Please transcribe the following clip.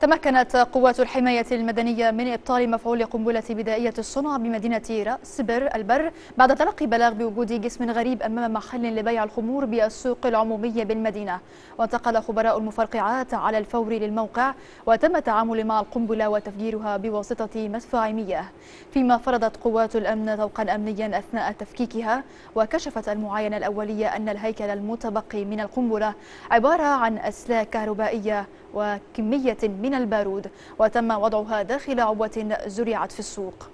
تمكنت قوات الحماية المدنية من إبطال مفعول قنبلة بدائية الصنع بمدينة رأس البر بعد تلقي بلاغ بوجود جسم غريب أمام محل لبيع الخمور بالسوق العمومي بالمدينة. وانتقل خبراء المفرقعات على الفور للموقع، وتم التعامل مع القنبلة وتفجيرها بواسطة مدفع مياه، فيما فرضت قوات الأمن طوقا أمنيا أثناء تفكيكها. وكشفت المعاينة الأولية أن الهيكل المتبقي من القنبلة عبارة عن أسلاك كهربائية وكمية من البارود، وتم وضعها داخل عبوة زرعت في السوق.